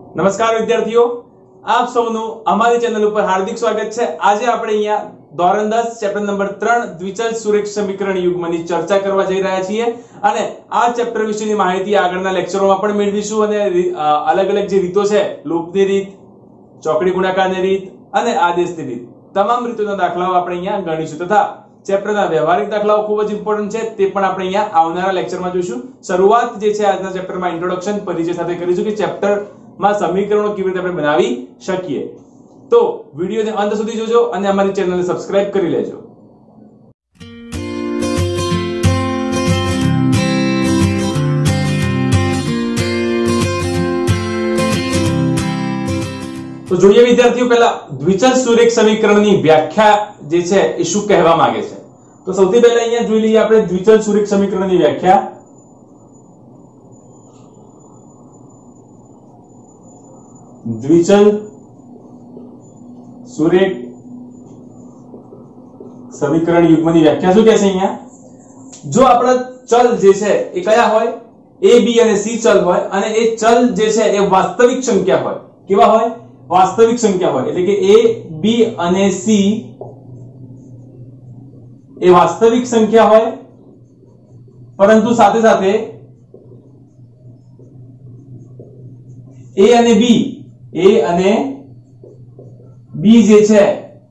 નમસ્કાર વિદ્યાર્થીઓ, આપ સૌનું અમારી ચેનલ ઉપર હાર્દિક સ્વાગત છે। આજે આપણે અહીંયા ધોરણ 10 ચેપ્ટર નંબર 3 દ્વિચલ સુરેખ સમીકરણ યુગ્મની ચર્ચા કરવા જઈ રહ્યા છીએ અને આ ચેપ્ટર વિશેની માહિતી આગળના લેક્ચરોમાં પણ મેળવીશું અને અલગ અલગ જે રીતો છે, લૂપની રીત, ચોકડી ગુણાકારની રીત અને આદેશની રીત, તમામ રીતોના દાખલાઓ આપણે અહીંયા ગણીશું તથા ચેપ્ટરના વ્યવહારિક દાખલાઓ ખૂબ જ ઇમ્પોર્ટન્ટ છે, તે પણ આપણે અહીંયા આવનારા લેક્ચરમાં જોઈશું। શરૂઆત જે છે આજના ચેપ્ટરમાં ઇન્ટ્રોડક્શન પરિચય સાથે કરીશું કે ચેપ્ટર માં સમીકરણો કેવી રીતે આપણે બનાવી શકીએ। તો વિડિયોને અંત સુધી જોજો અને અમારી ચેનલને સબસ્ક્રાઇબ કરી લેજો। તો જોઈએ વિદ્યાર્થીઓ, પહેલા દ્વિચલ સુરેખ સમીકરણની વ્યાખ્યા જે છે એ શું કહેવા માંગે છે। તો સૌથી પહેલા અહીંયા જોઈ લઈએ આપણે દ્વિચલ સુરેખ સમીકરણની વ્યાખ્યા। દ્વિચલ સુરેખ સમીકરણ યુગ્મની વ્યાખ્યા શું કહે છે અહીંયા? જો આપણા ચલ જે છે એ કયા હોય? a b અને c ચલ હોય અને એ ચલ જે છે એ વાસ્તવિક સંખ્યા હોય। કેવા હોય? વાસ્તવિક સંખ્યા હોય। એટલે કે a b અને c એ વાસ્તવિક સંખ્યા હોય, પરંતુ સાથે સાથે a અને b જે છે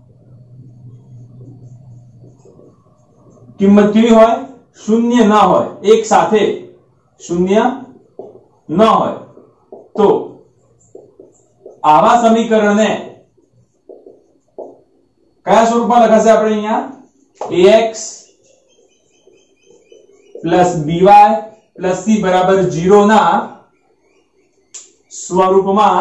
કિંમત કેવી હોય? શૂન્ય ના હોય, એક સાથે શૂન્ય ન હોય। તો આવા સમીકરણને કયા સ્વરૂપમાં લખાશે આપણે અહીંયા? ax by c બરાબર 0 ના સ્વરૂપમાં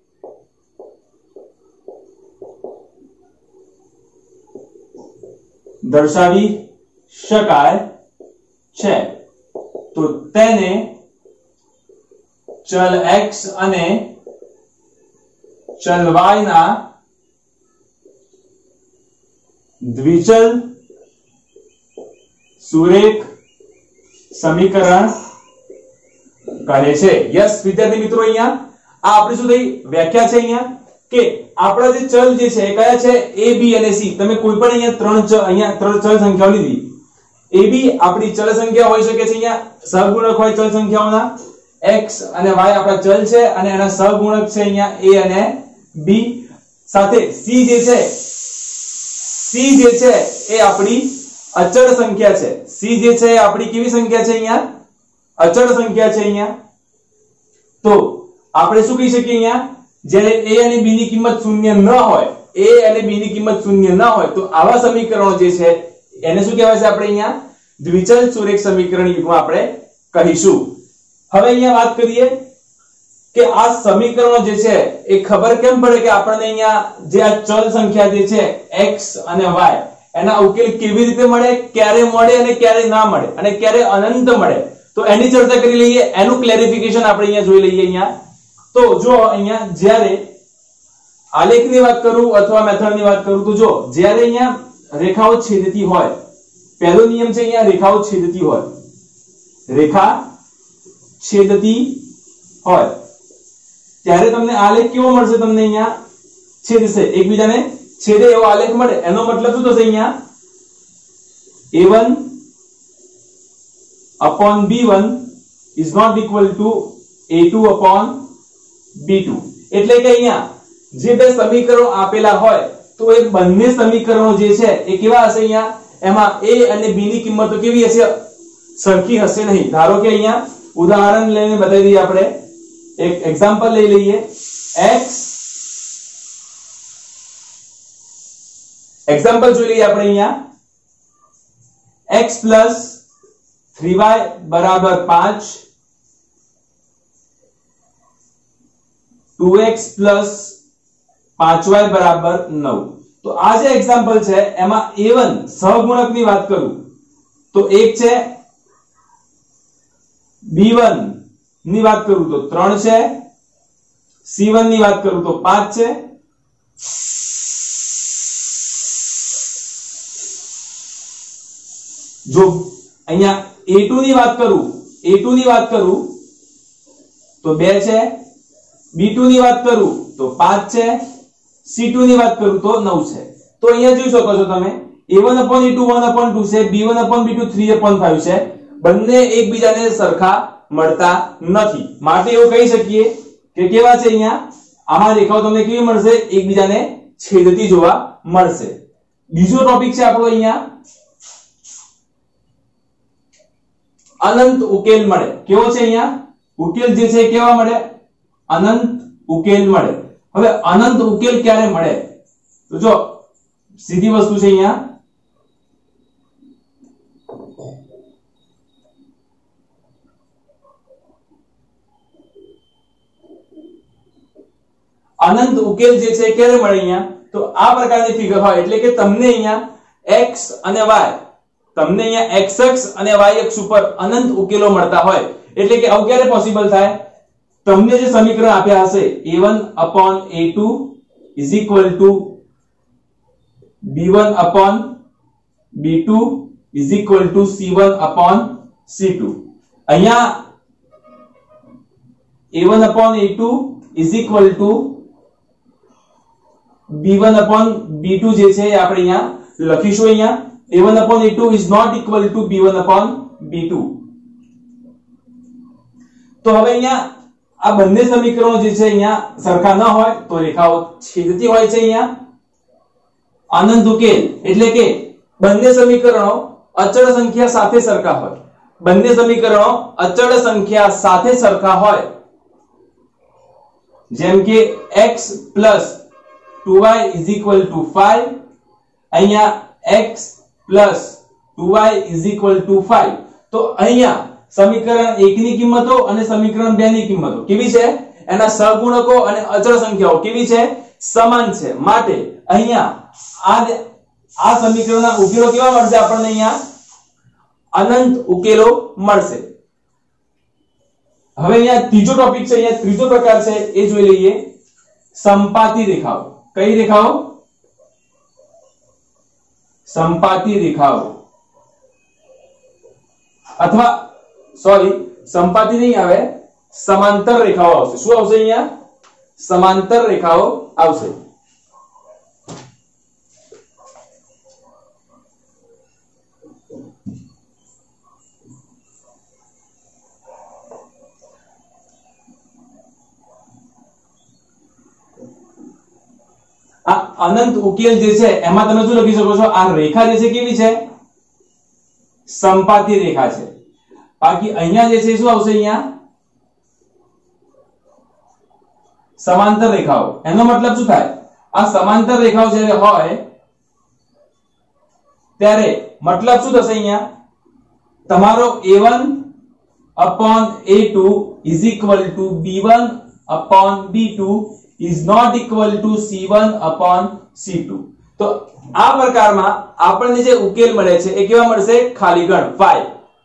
દર્શાવી શકાય છે। તો તેને ચલ x અને ચલ y ના દ્વિચલ સુરેખ સમીકરણ કહે છે। યસ વિદ્યાર્થી મિત્રો, અહીંયા આ આપણી શું થઈ વ્યાખ્યા છે અહીંયા કે આપણા જે ચલ જે છે એ કયા છે? a b અને c। તમે કોઈ પણ અહીંયા ત્રણ ચલ સંખ્યાઓ લીધી। a b આપણી ચલ સંખ્યા હોઈ શકે છે, અહીંયા સહગુણક હોય ચલ સંખ્યાઓના, x અને y આપણા ચલ છે અને એના સહગુણક છે અહીંયા a અને b। સાથે c જે છે એ આપણી અચળ સંખ્યા છે। c જે છે એ આપણી કેવી સંખ્યા છે? અહીંયા અચળ સંખ્યા છે અહીંયા। તો આપણે શું કહી શકીએ અહીંયા? જ્યારે a અને b ની કિંમત શૂન્ય ન હોય, a અને b ની કિંમત શૂન્ય ન હોય તો આવા સમીકરણો જે છે એને શું કહેવાય છે? આપણે અહીંયા દ્વિચલ સુરેખ સમીકરણ યુગ્મ આપણે કહીશું। હવે અહીંયા વાત કરીએ કે આ સમીકરણો જે છે એ ખબર કેમ પડે કે આપણને અહીંયા જે આ ચલ સંખ્યા જે છે x અને y એના ઉકેલ કેવી રીતે મળે, ક્યારે મળે અને ક્યારે ના મળે અને ક્યારે અનંત મળે, તો એની ચર્ચા કરી લઈએ। એનું ક્લેરિફિકેશન આપણે અહીંયા જોઈ લઈએ। અહીંયા તો જો અહીંયા જ્યારે આલેખની વાત કરું અથવા મેથડની વાત કરું તો જો જ્યારે અહીંયા રેખાઓ છેદતી હોય, પહેલો નિયમ છે અહીંયા રેખાઓ છેદતી હોય, રેખા છેદતી હોય ત્યારે તમને આલેખ કેવો મળશે? તમને અહીંયા છેદશે, એકબીજાને છેદે એવો આલેખ મળે। એનો મતલબ શું થશે? અહીંયા a1 upon b1 is not equal to a2 upon b2। એટલે કે અહીંયા જે બે સમીકરણો આપેલા હોય તો એ બંને સમીકરણો જે છે એ કેવા હશે? અહીંયા એમાં a અને b ની કિંમતો કેવી હશે? સરખી હશે નહીં। ધારો કે અહીંયા ઉદાહરણ લઈને બતાવી દઈએ, આપણે એક એક્ઝામ્પલ લઈ લઈએ। એક્ઝામ્પલ જોઈ લઈએ આપણે અહીંયા x plus 3y બરાબર 5, 2x plus 5y બરાબર 9। તો આ જે એક્ઝામ્પલ છે એમાં a1 સહગુણકની વાત કરું તો 1 છે, b1 ની વાત કરું તો 3 છે, c1 ની વાત કરું તો 5 છે। જો અહીંયા a2 ની વાત કરું તો 2 છે, b2 ની વાત કરું તો 5 છે, c2 ની વાત કરું તો 9 છે। તો અહીંયા જોઈ શકો છો તમે a1/a2 1/2 છે, b1/b2 3/5 છે, બંને એકબીજાને સરખા મળતા નથી, માટે એવું કહી શકીએ કે કેવા છે અહીંયા આમાં રેખાઓ તમને કેવી મળશે, એકબીજાને છેદતી જોવા મળશે। બીજો ટોપિક છે આપણો અહીંયા અનંત ઉકેલ મળે, કેવો છે અહીંયા ઉકેલ જે છે કેવા મળે, અનંત ઉકેલ મળે। હવે અનંત ઉકેલ ક્યારે મળે, તો જો સીધી વસ્તુ છે અહીંયા અનંત ઉકેલ જે છે ક્યારે મળે અહીંયા, તો આ પ્રકારની ફિગર હોય એટલે કે તમને અહીંયા x અને y, તમને અહીંયા x અક્ષ અને y અક્ષ ઉપર અનંત ઉકેલો મળતા હોય, એટલે કે આવું ક્યારે પોસિબલ થાય, તમને જે સમીકરણ આપ્યા હશે a1/a2 b1/b2 c1/c2, અહીંયા a1/a2 b1/b2 જે છે આપણે અહીંયા લખીશું, અહીંયા a1/a2 is not equal to b1/b2। તો હવે અહીંયા આ બંને સમીકરણો જે છે અહીંયા સરખા ન હોય તો રેખાઓ છેદતી હોય છે। અહીંયા અનંત ઉકેલ એટલે કે બંને સમીકરણો અચળ સંખ્યા સાથે સરખા હોય, બંને સમીકરણો અચળ સંખ્યા સાથે સરખા હોય, જેમ કે x + 2y = 5, અહીંયા x + 2y = 5, તો અહીંયા સમીકરણ 1 ની કિંમતો અને સમીકરણ 2 ની કિંમતો કેવી છે, એના સહગુણકો અને અચળ સંખ્યાઓ કેવી છે, સમાન છે, માટે અહીંયા આ સમીકરણના ઉકેલો કેવા મળશે આપણને, અહીંયા અનંત ઉકેલો મળશે। હવે અહીંયા ત્રીજો ટોપિક છે, અહીંયા ત્રીજો પ્રકાર છે એ જોઈ લઈએ, સંપાતી રેખાઓ। કઈ રેખાઓ, સંપાતી રેખાઓ, અથવા સોરી સંપાતી નહીં આવે, સમાંતર રેખાઓ આવશે। શું આવશે અહીંયા, સમાંતર રેખાઓ આવશે। આ અનંત ઉકેલ જે છે એમાં તમે શું લખી શકો છો, આ રેખા જે છે કેવી છે, સંપાતી રેખા છે, બાકી અહીંયા જે છે શું આવશે, અહીંયા સમાંતર રેખાઓ। એનો મતલબ શું થાય, આ સમાંતર રેખાઓ જ્યારે હોય ત્યારે મતલબ શું થશે, અહીંયા તમારો a1/a2 = b1/b2 is not equal to c1/c2। તો આ પ્રકારમાં આપણને જે ઉકેલ મળે છે એ કેવા મળશે, ખાલી ગણ 5।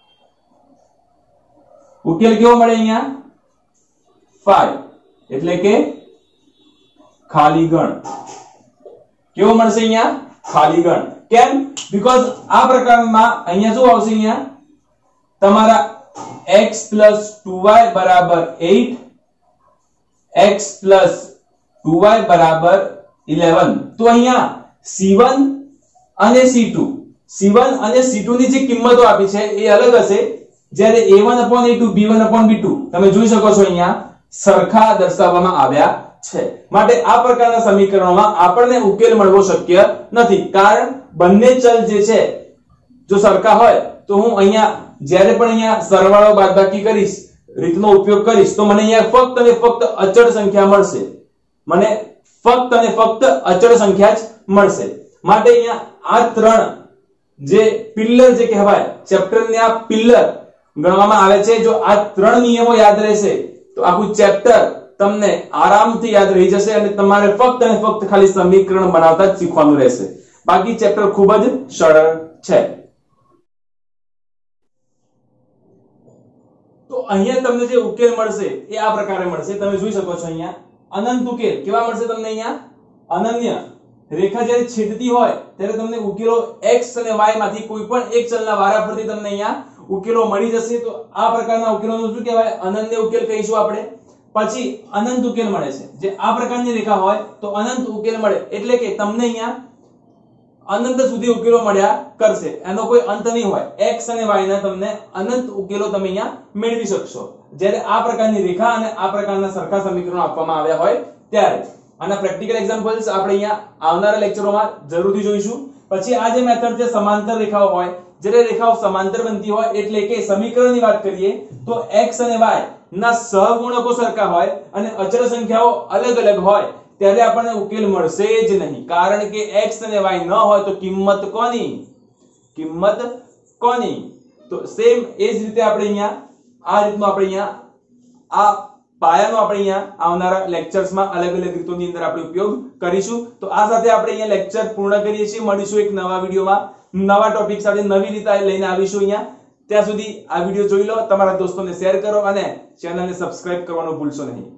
ઉકેલ કેવો મળે અહીંયા 5, એટલે કે ખાલી ગણ કેવો મળશે, અહીંયા ખાલી ગણ। કેમ, બીકોઝ આ પ્રકારમાં અહીંયા શું આવશે, અહીંયા તમારા x + 2y = 8, x + 2y = 11। તો અહીંયા c1 અને c2 ની જે કિંમતો આપી છે એ અલગ હશે, જ્યારે a1/a2 b1/b2 તમે જોઈ શકો છો અહીંયા સરખા દર્શાવવામાં આવ્યા છે, માટે આ પ્રકારના સમીકરણોમાં આપણને ઉકેલ મળવો શક્ય નથી, કારણ બંને ચલ જે છે જો સરખા હોય તો હું અહીંયા જ્યારે પણ અહીંયા સરવાળો બાદબાકી કરીશ, રીતનો ઉપયોગ કરીશ, તો મને અહીંયા ફક્ત અને ફક્ત અચળ સંખ્યા મળશે, મને ફક્ત અને ફક્ત અચળ સંખ્યા જ મળશે। માટે અહીંયા આ ત્રણ જે પિલ્લર જે કહેવાય, ચેપ્ટરને આ પિલ્લર ગણવામાં આવે છે। જો આ ત્રણ નિયમો યાદ રહેશે તો આખું ચેપ્ટર તમને આરામથી યાદ રહી જશે અને તમારે ફક્ત અને ફક્ત ખાલી સમીકરણ બનાવતા જ શીખવાનું રહેશે, બાકી ચેપ્ટર ખૂબ જ સરળ છે। તો અહીંયા તમને જે ઉકેલ મળશે એ આ પ્રકારે મળશે, તમે જોઈ શકો છો અહીંયા અનંત ઉકેલ કેવા મળશે તમને, અહીંયા અનન્ય રેખા જ્યારે છેદતી હોય ત્યારે તમને ઉકેલો x અને y માંથી કોઈ પણ એક ચલના વારાફરતી તમને અહીંયા ઉકેલો મળી જશે। તો આ પ્રકારના ઉકેલોનું શું કહેવાય, અનન્ય ઉકેલ કહીશું આપણે। પછી અનંત ઉકેલ મળે છે, જે આ પ્રકારની રેખા હોય તો અનંત ઉકેલ મળે, એટલે કે તમને અહીંયા અનંત સુધી ઉકેલો મળ્યા કરશે, એનો કોઈ અંત નહીં હોય. x અને y ના તમને અનંત ઉકેલો તમે અહીંયા મેળવી શકશો જ્યારે આ પ્રકારની રેખા અને આ પ્રકારના સરખા સમીકરણો આપવામાં આવ્યા હોય ત્યારે. આના પ્રેક્ટિકલ એક્ઝામ્પલ્સ આપણે અહીંયા આવનારા લેક્ચરોમાં જરૂરથી જોઈશું. પછી આ જે મેથડ છે સમાંતર રેખાઓ હોય, જ્યારે રેખાઓ સમાંતર બનતી હોય એટલે કે સમીકરણની વાત કરીએ તો x અને y ના સહગુણકો સરખા હોય અને અચળ સંખ્યાઓ અલગ અલગ હોય ત્યારે આપણને ઉકેલ મળશે જ નહીં, કારણ કે x અને y ન હોય તો કિંમત કોની. તો સેમ એ જ રીતે આપણે અહીંયા આ રીતનું આપણે અહીંયા આ પાયાનો આપણે અહીંયા આવનારા લેક્ચર્સમાં અલગ અલગ રીતોની અંદર આપણે ઉપયોગ કરીશું. તો આ સાથે આપણે અહીંયા લેક્ચર પૂર્ણ કરીએ છીએ. મળીશું એક નવા વિડીયોમાં નવા ટોપિક સાથે નવી રીતે લઈને આવીશું અહીંયા. ત્યાં સુધી આ વિડીયો જોઈ લો, તમારા દોસ્તોને શેર કરો અને ચેનલને સબસ્ક્રાઇબ કરવાનું ભૂલશો નહીં.